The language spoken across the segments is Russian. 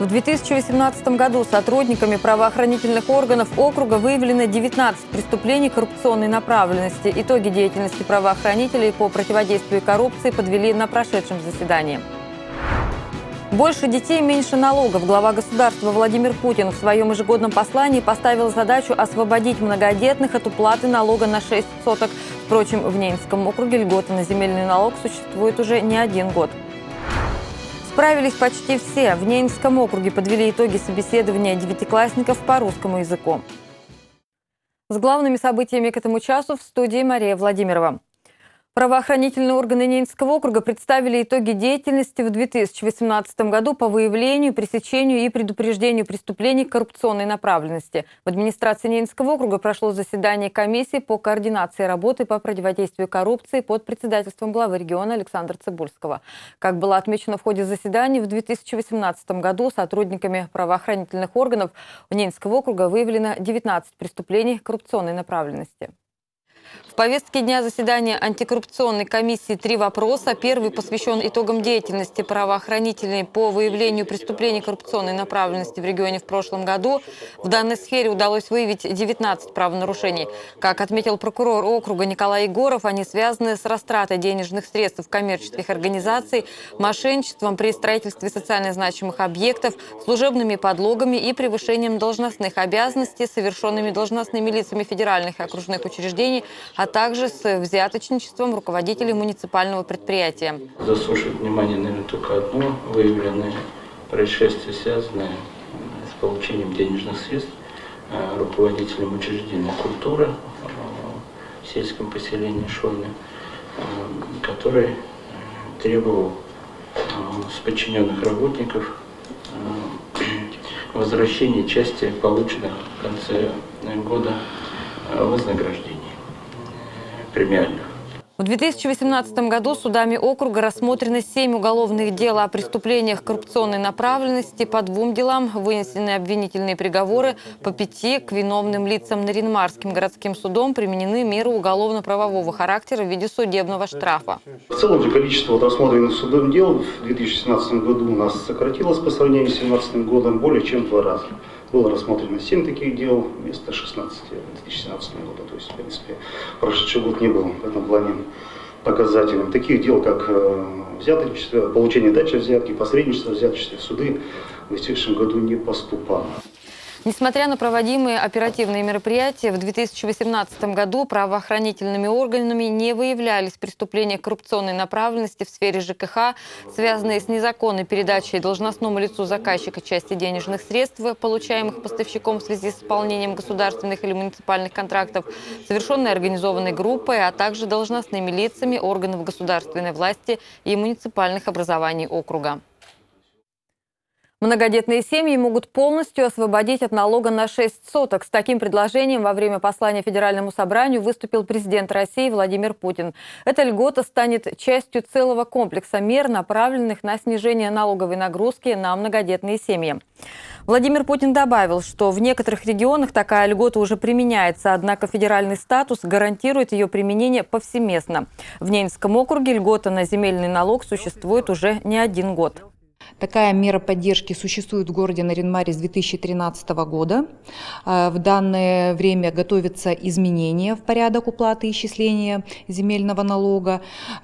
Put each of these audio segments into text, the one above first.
В 2018 году сотрудниками правоохранительных органов округа выявлено 19 преступлений коррупционной направленности. Итоги деятельности правоохранителей по противодействию коррупции подвели на прошедшем заседании. Больше детей, меньше налогов. Глава государства Владимир Путин в своем ежегодном послании поставил задачу освободить многодетных от уплаты налога на 6 соток. Впрочем, в Ненецком округе льготы на земельный налог существует уже не один год. Справились почти все. В Ненецком округе подвели итоги собеседования девятиклассников по русскому языку. С главными событиями к этому часу в студии Мария Владимирова. Правоохранительные органы Ненецкого округа представили итоги деятельности в 2018 году по выявлению, пресечению и предупреждению преступлений коррупционной направленности. В администрации Ненецкого округа прошло заседание комиссии по координации работы по противодействию коррупции под председательством главы региона Александра Цыбульского. Как было отмечено в ходе заседания, в 2018 году сотрудниками правоохранительных органов Ненецкого округа выявлено 19 преступлений коррупционной направленности. В повестке дня заседания антикоррупционной комиссии 3 вопроса. Первый посвящен итогам деятельности правоохранителей по выявлению преступлений коррупционной направленности в регионе в прошлом году. В данной сфере удалось выявить 19 правонарушений. Как отметил прокурор округа Николай Егоров, они связаны с растратой денежных средств коммерческих организаций, мошенничеством при строительстве социально значимых объектов, служебными подлогами и превышением должностных обязанностей, совершенными должностными лицами федеральных и окружных учреждений, а также с взяточничеством руководителей муниципального предприятия. Заслушать внимание, наверное, только одно выявленное происшествие, связанное с получением денежных средств руководителем учреждения культуры в сельском поселении Шорны, который требовал с подчиненных работников возвращения части полученных в конце года вознаграждений премиальных. В 2018 году судами округа рассмотрено 7 уголовных дел о преступлениях коррупционной направленности. По 2 делам вынесены обвинительные приговоры, по 5 к виновным лицам Нарьян-Марским городским судом применены меры уголовно-правового характера в виде судебного штрафа. В целом же количество рассмотренных судом дел в 2017 году у нас сократилось по сравнению с 2017 годом более чем в 2 раза. Было рассмотрено 7 таких дел вместо 16 в 2017 году. То есть, в принципе, прошедший год не был в этом плане показателем. Таких дел, как взяточничество, получение дачи взятки, посредничество в взяточестве, в суды в истекшем году не поступало. Несмотря на проводимые оперативные мероприятия, в 2018 году правоохранительными органами не выявлялись преступления коррупционной направленности в сфере ЖКХ, связанные с незаконной передачей должностному лицу заказчика части денежных средств, получаемых поставщиком в связи с исполнением государственных или муниципальных контрактов, совершенной организованной группой, а также должностными лицами органов государственной власти и муниципальных образований округа. Многодетные семьи могут полностью освободить от налога на 6 соток. С таким предложением во время послания Федеральному собранию выступил президент России Владимир Путин. Эта льгота станет частью целого комплекса мер, направленных на снижение налоговой нагрузки на многодетные семьи. Владимир Путин добавил, что в некоторых регионах такая льгота уже применяется, однако федеральный статус гарантирует ее применение повсеместно. В Ненецком округе льгота на земельный налог существует уже не 1 год. Такая мера поддержки существует в городе Нарьян-Маре с 2013 года. В данное время готовятся изменения в порядок уплаты и исчисления земельного налога.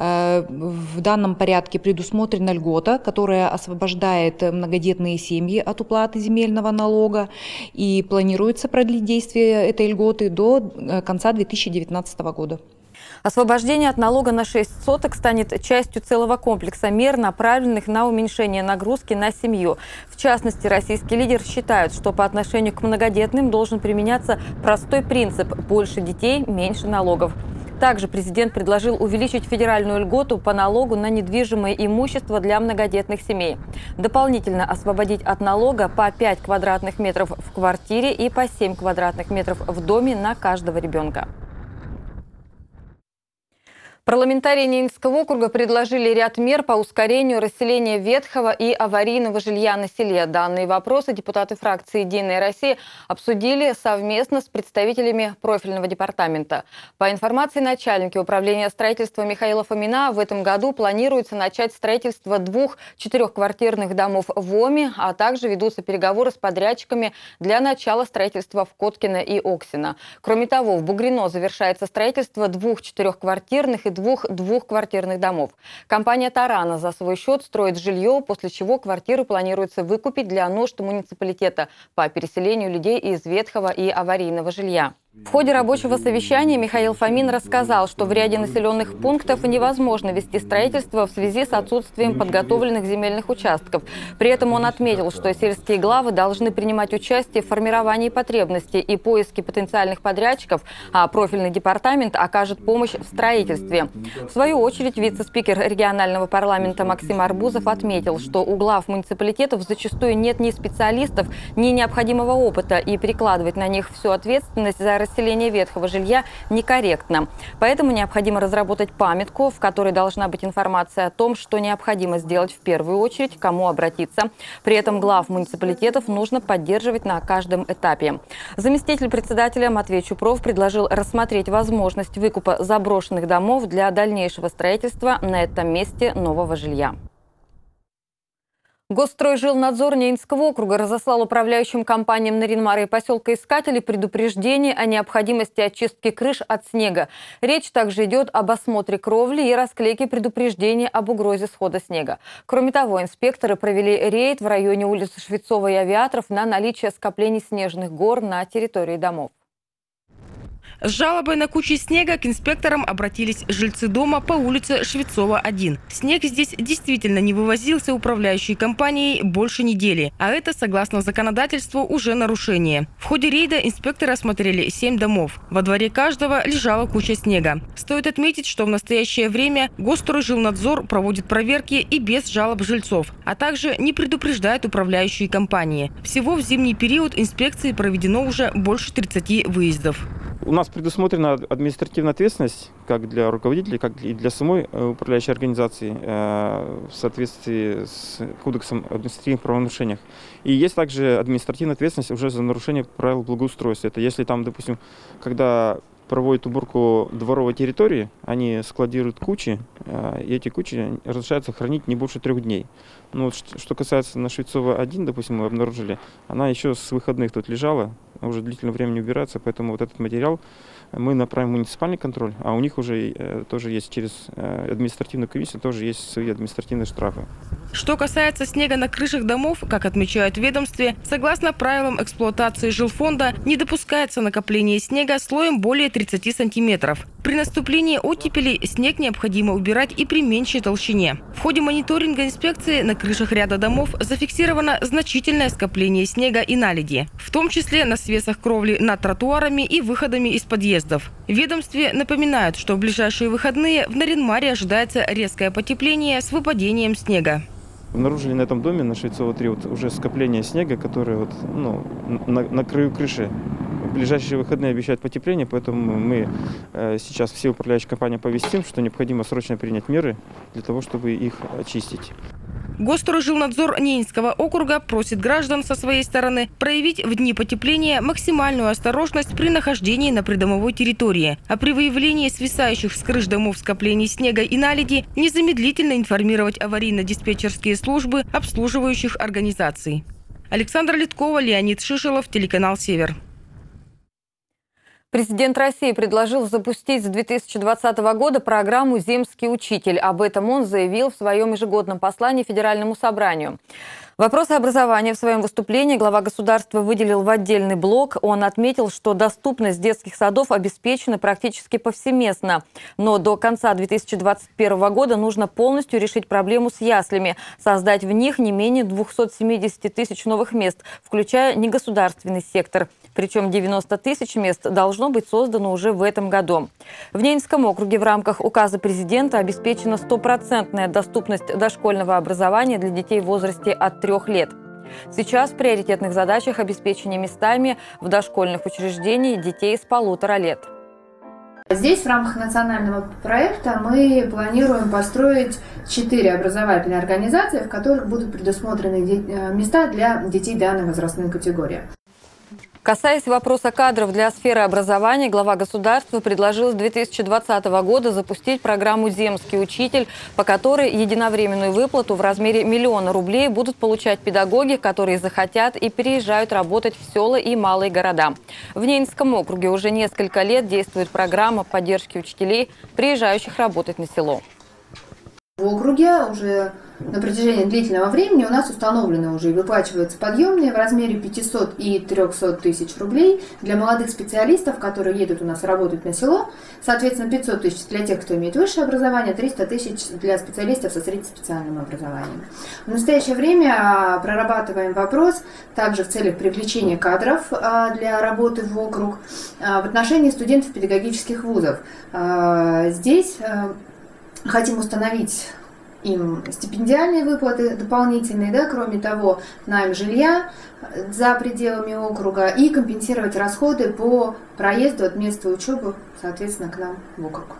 В данном порядке предусмотрена льгота, которая освобождает многодетные семьи от уплаты земельного налога. И планируется продлить действие этой льготы до конца 2019 года. Освобождение от налога на 6 соток станет частью целого комплекса мер, направленных на уменьшение нагрузки на семью. В частности, российские лидеры считают, что по отношению к многодетным должен применяться простой принцип – больше детей, меньше налогов. Также президент предложил увеличить федеральную льготу по налогу на недвижимое имущество для многодетных семей. Дополнительно освободить от налога по 5 квадратных метров в квартире и по 7 квадратных метров в доме на каждого ребенка. Парламентарии Ненецкого округа предложили ряд мер по ускорению расселения ветхого и аварийного жилья на селе. Данные вопросы депутаты фракции «Единая Россия» обсудили совместно с представителями профильного департамента. По информации начальника управления строительства Михаила Фомина, в этом году планируется начать строительство 2 четырехквартирных домов в Оме, а также ведутся переговоры с подрядчиками для начала строительства в Коткино и Оксино. Кроме того, в Бугрино завершается строительство 2 четырехквартирных и 2 двухквартирных домов. Компания «Тарана» за свой счет строит жилье, после чего квартиры планируется выкупить для нужд муниципалитета по переселению людей из ветхого и аварийного жилья. В ходе рабочего совещания Михаил Фомин рассказал, что в ряде населенных пунктов невозможно вести строительство в связи с отсутствием подготовленных земельных участков. При этом он отметил, что сельские главы должны принимать участие в формировании потребностей и поиске потенциальных подрядчиков, а профильный департамент окажет помощь в строительстве. В свою очередь, вице-спикер регионального парламента Максим Арбузов отметил, что у глав муниципалитетов зачастую нет ни специалистов, ни необходимого опыта, и перекладывать на них всю ответственность за расселение ветхого жилья некорректно. Поэтому необходимо разработать памятку, в которой должна быть информация о том, что необходимо сделать в первую очередь, кому обратиться. При этом глав муниципалитетов нужно поддерживать на каждом этапе. Заместитель председателя Матвей Чупров предложил рассмотреть возможность выкупа заброшенных домов для дальнейшего строительства на этом месте нового жилья. Госстройжилнадзор Ненецкого округа разослал управляющим компаниям Наринмара и поселка Искатели предупреждение о необходимости очистки крыш от снега. Речь также идет об осмотре кровли и расклейке предупреждения об угрозе схода снега. Кроме того, инспекторы провели рейд в районе улицы Швецова и Авиаторов на наличие скоплений снежных гор на территории домов. С жалобой на кучу снега к инспекторам обратились жильцы дома по улице Швецова, 1. Снег здесь действительно не вывозился управляющей компанией больше недели, а это, согласно законодательству, уже нарушение. В ходе рейда инспекторы осмотрели 7 домов. Во дворе каждого лежала куча снега. Стоит отметить, что в настоящее время Госстройжилнадзор проводит проверки и без жалоб жильцов, а также не предупреждает управляющие компании. Всего в зимний период инспекции проведено уже больше 30 выездов. У нас предусмотрена административная ответственность как для руководителей, как и для самой управляющей организации в соответствии с Кодексом об административных правонарушениях. И есть также административная ответственность уже за нарушение правил благоустройства. Это если там, допустим, когда проводят уборку дворовой территории, они складируют кучи, и эти кучи разрешаются хранить не больше 3 дней. Ну, вот, что касается на Швецова 1, допустим, мы обнаружили, она еще с выходных тут лежала, уже длительное время не убирается, поэтому вот этот материал мы направим в муниципальный контроль, а у них уже тоже есть через административную комиссию, тоже есть свои административные штрафы. Что касается снега на крышах домов, как отмечают в ведомстве, согласно правилам эксплуатации жилфонда, не допускается накопление снега слоем более 30 сантиметров. При наступлении оттепелей снег необходимо убирать и при меньшей толщине. В ходе мониторинга инспекции на крышах ряда домов зафиксировано значительное скопление снега и наледи, в том числе на свесах кровли над тротуарами и выходами из подъездов. В ведомстве напоминают, что в ближайшие выходные в Наринмаре ожидается резкое потепление с выпадением снега. Обнаружили на этом доме, на Швецова 3, вот уже скопление снега, которое вот, на краю крыши. В ближайшие выходные обещают потепление, поэтому мы сейчас все управляющие компании оповестим, что необходимо срочно принять меры для того, чтобы их очистить. Госстройжилнадзор Ненецкого округа просит граждан со своей стороны проявить в дни потепления максимальную осторожность при нахождении на придомовой территории, а при выявлении свисающих с крыш домов скоплений снега и наледи незамедлительно информировать аварийно-диспетчерские службы обслуживающих организаций. Александра Литкова, Леонид Шишелов, телеканал «Север». Президент России предложил запустить с 2020 года программу «Земский учитель». Об этом он заявил в своем ежегодном послании Федеральному собранию. Вопросы образования в своем выступлении глава государства выделил в отдельный блок. Он отметил, что доступность детских садов обеспечена практически повсеместно. Но до конца 2021 года нужно полностью решить проблему с яслями, создать в них не менее 270 тысяч новых мест, включая негосударственный сектор. Причем 90 тысяч мест должно быть создано уже в этом году. В Ненецком округе в рамках указа президента обеспечена стопроцентная доступность дошкольного образования для детей в возрасте от 3 лет. Сейчас в приоритетных задачах обеспечение местами в дошкольных учреждениях детей с 1,5 лет. Здесь в рамках национального проекта мы планируем построить 4 образовательные организации, в которых будут предусмотрены места для детей данной возрастной категории. Касаясь вопроса кадров для сферы образования, глава государства предложил с 2020 года запустить программу «Земский учитель», по которой единовременную выплату в размере 1 000 000 рублей будут получать педагоги, которые захотят и переезжают работать в села и малые города. В Ненецком округе уже несколько лет действует программа поддержки учителей, приезжающих работать на село. В округе уже на протяжении длительного времени у нас установлены уже и выплачиваются подъемные в размере 500 и 300 тысяч рублей для молодых специалистов, которые едут у нас работать на село. Соответственно, 500 тысяч для тех, кто имеет высшее образование, 300 тысяч для специалистов со среднеспециальным образованием. В настоящее время прорабатываем вопрос также в целях привлечения кадров для работы в округ в отношении студентов педагогических вузов. Здесь хотим установить им стипендиальные выплаты дополнительные, кроме того, найм жилья за пределами округа и компенсировать расходы по проезду от места учебы, соответственно, к нам в округ.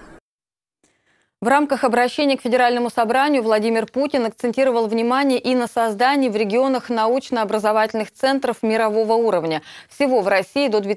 В рамках обращения к Федеральному собранию Владимир Путин акцентировал внимание и на создании в регионах научно-образовательных центров мирового уровня. Всего в России до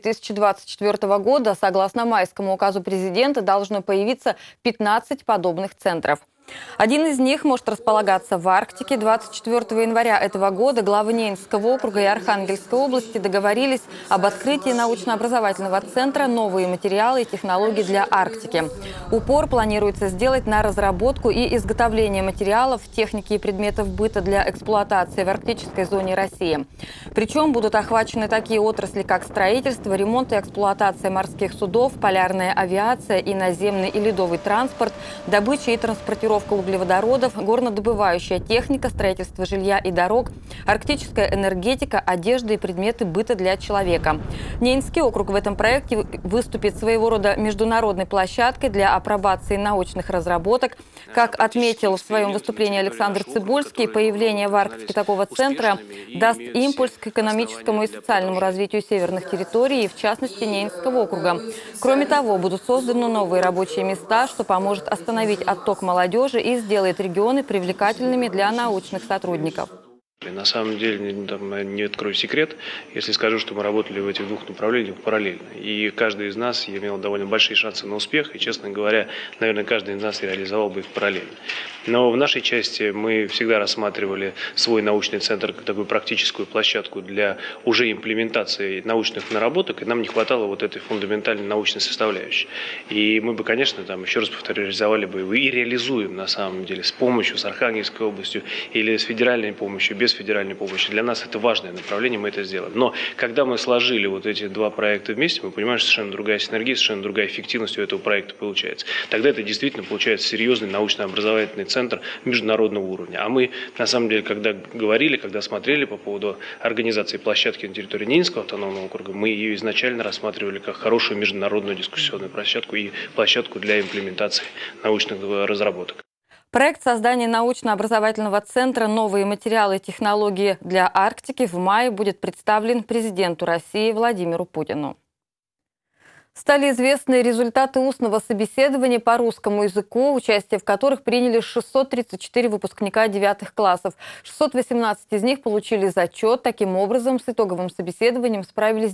2024 года, согласно майскому указу президента, должно появиться 15 подобных центров. Один из них может располагаться в Арктике. 24 января этого года главы Ненецкого округа и Архангельской области договорились об открытии научно-образовательного центра «Новые материалы и технологии для Арктики». Упор планируется сделать на разработку и изготовление материалов, техники и предметов быта для эксплуатации в арктической зоне России. Причем будут охвачены такие отрасли, как строительство, ремонт и эксплуатация морских судов, полярная авиация и наземный и ледовый транспорт, добыча и транспортировка углеводородов, горнодобывающая техника, строительство жилья и дорог, арктическая энергетика, одежда и предметы быта для человека. Ненецкий округ в этом проекте выступит своего рода международной площадкой для апробации научных разработок. Как отметил в своем выступлении Александр Цыбульский, появление в Арктике такого центра даст импульс к экономическому и социальному развитию северных территорий, и в частности Ненецкого округа. Кроме того, будут созданы новые рабочие места, что поможет остановить отток молодежи и сделает регионы привлекательными для научных сотрудников. На самом деле, не открою секрет, если скажу, что мы работали в этих двух направлениях параллельно. И каждый из нас имел довольно большие шансы на успех, и, честно говоря, наверное, каждый из нас реализовал бы их параллельно. Но в нашей части мы всегда рассматривали свой научный центр как такую практическую площадку для уже имплементации научных наработок, и нам не хватало вот этой фундаментальной научной составляющей. И мы бы, конечно, еще раз повторю, реализовали бы его и реализуем на самом деле с помощью, с Архангельской областью или с федеральной помощью, без федеральной помощи. Для нас это важное направление, мы это сделаем. Но когда мы сложили вот эти два проекта вместе, мы понимаем, что совершенно другая синергия, совершенно другая эффективность у этого проекта получается. Тогда это действительно получается серьезный научно-образовательный центр международного уровня. А мы, на самом деле, когда смотрели по поводу организации площадки на территории Ненецкого автономного округа, мы ее изначально рассматривали как хорошую международную дискуссионную площадку и площадку для имплементации научных разработок. Проект создания научно-образовательного центра «Новые материалы и технологии для Арктики» в мае будет представлен президенту России Владимиру Путину. Стали известны результаты устного собеседования по русскому языку, участие в которых приняли 634 выпускника 9 классов. 618 из них получили зачет. Таким образом, с итоговым собеседованием справились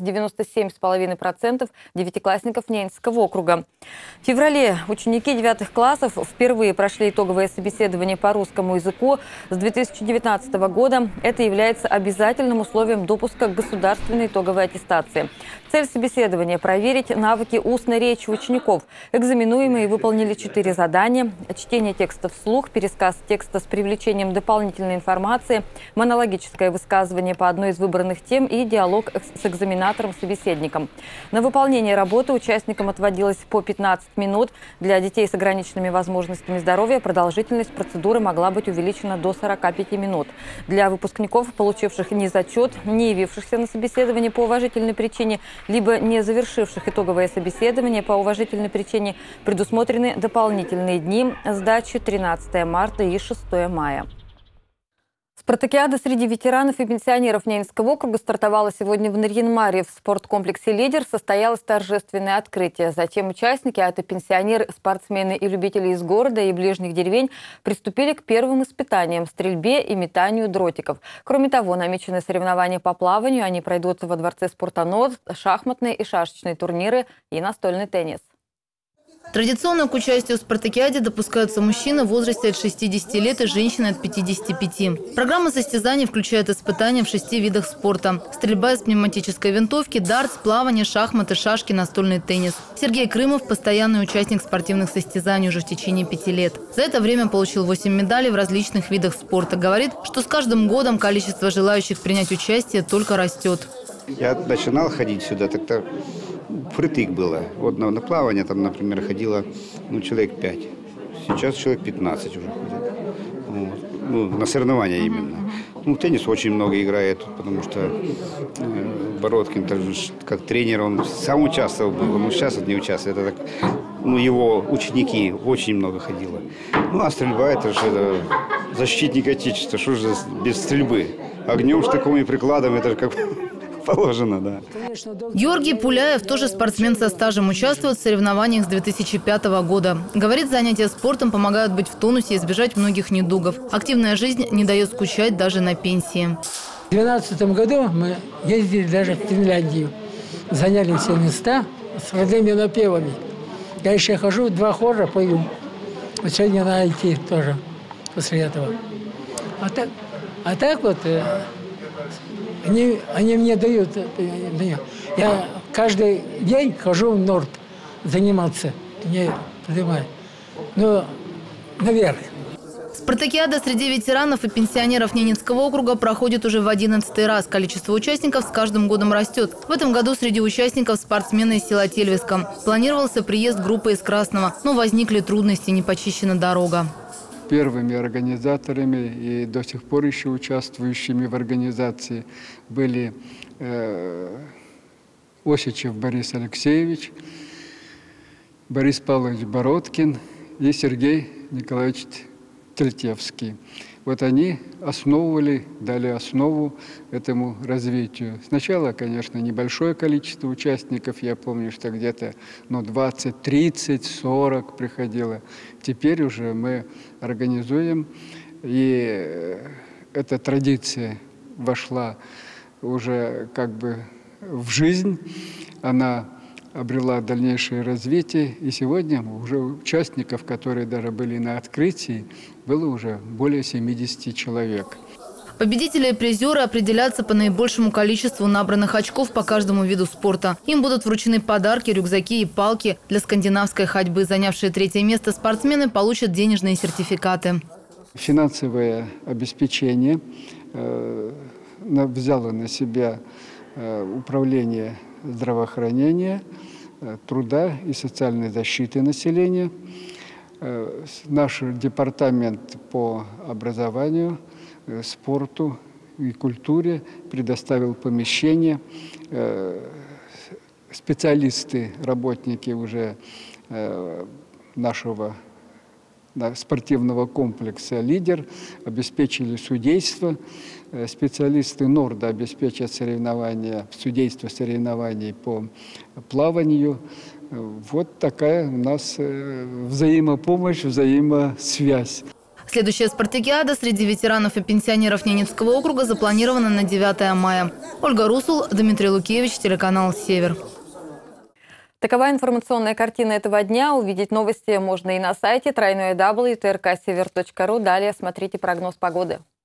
97,5% девятиклассников Ненецкого округа. В феврале ученики 9 классов впервые прошли итоговое собеседование по русскому языку. С 2019 года это является обязательным условием допуска к государственной итоговой аттестации. Цель собеседования – проверить навыки устной речи учеников. Экзаменуемые выполнили 4 задания: чтение текста вслух, пересказ текста с привлечением дополнительной информации, монологическое высказывание по одной из выбранных тем и диалог с экзаменатором-собеседником. На выполнение работы участникам отводилось по 15 минут. Для детей с ограниченными возможностями здоровья продолжительность процедуры могла быть увеличена до 45 минут. Для выпускников, получивших ни зачет, не явившихся на собеседование по уважительной причине, либо не завершивших итоговое собеседование по уважительной причине, предусмотрены дополнительные дни сдачи 13 марта и 6 мая. Спартакиада среди ветеранов и пенсионеров Ненецкого округа стартовала сегодня в Нарьян-Маре. В спорткомплексе «Лидер» состоялось торжественное открытие. Затем участники, а это пенсионеры, спортсмены и любители из города и ближних деревень, приступили к первым испытаниям – стрельбе и метанию дротиков. Кроме того, намечены соревнования по плаванию. Они пройдут во Дворце спорта НОД, шахматные и шашечные турниры и настольный теннис. Традиционно к участию в спартакиаде допускаются мужчины в возрасте от 60 лет и женщины от 55. Программа состязаний включает испытания в 6 видах спорта. Стрельба из пневматической винтовки, дартс, плавание, шахматы, шашки, настольный теннис. Сергей Крымов – постоянный участник спортивных состязаний уже в течение 5 лет. За это время получил 8 медалей в различных видах спорта. Говорит, что с каждым годом количество желающих принять участие только растет. Я начинал ходить сюда, так-то впритык было. Вот на плавание там, например, ходило человек 5. Сейчас человек 15 уже ходит. Вот. На соревнования именно. В теннис очень много играет, потому что Бородкин, как тренер, он сам участвовал, он сейчас не участвует. Это так, его ученики очень много ходило. А стрельба – это же защитник Отечества, что же без стрельбы? Огнем, штыком и прикладом, это же как положено, да. Георгий Пуляев, тоже спортсмен со стажем, участвует в соревнованиях с 2005 года. Говорит, занятия спортом помогают быть в тонусе и избежать многих недугов. Активная жизнь не дает скучать даже на пенсии. В 2012 году мы ездили даже в Финляндию. Заняли все места с родными напевами. Я еще хожу, 2 хора пою. Вот сегодня надо идти тоже после этого. А так вот... Они мне дают. Я каждый день хожу в Норд заниматься. Не понимаю. Но наверх. Спартакиада среди ветеранов и пенсионеров Ненецкого округа проходит уже в 11-й раз. Количество участников с каждым годом растет. В этом году среди участников спортсмены из села Тельвиском. Планировался приезд группы из Красного, но возникли трудности, не почищена дорога. Первыми организаторами и до сих пор еще участвующими в организации были Осичев Борис Алексеевич, Борис Павлович Бородкин и Сергей Николаевич Тельтевский. Вот они дали основу этому развитию. Сначала, конечно, небольшое количество участников. Я помню, что где-то 20, 30, 40 приходило. Теперь уже мы организуем, и эта традиция вошла уже как бы в жизнь. Она обрела дальнейшее развитие. И сегодня уже участников, которые даже были на открытии, было уже более 70 человек. Победители и призеры определятся по наибольшему количеству набранных очков по каждому виду спорта. Им будут вручены подарки, рюкзаки и палки для скандинавской ходьбы. Занявшие 3-е место спортсмены получат денежные сертификаты. Финансовое обеспечение взяло на себя управление здравоохранения, труда и социальной защиты населения. Наш департамент по образованию, спорту и культуре предоставил помещение. Специалисты, работники уже нашего спортивного комплекса «Лидер» обеспечили судейство. Специалисты Норда обеспечат судейство соревнований по плаванию. Вот такая у нас взаимопомощь, взаимосвязь. Следующая спартакиада среди ветеранов и пенсионеров Ненецкого округа запланирована на 9 мая. Ольга Русул, Дмитрий Лукевич, телеканал «Север». Такова информационная картина этого дня. Увидеть новости можно и на сайте www.trksever.ru. Далее смотрите прогноз погоды.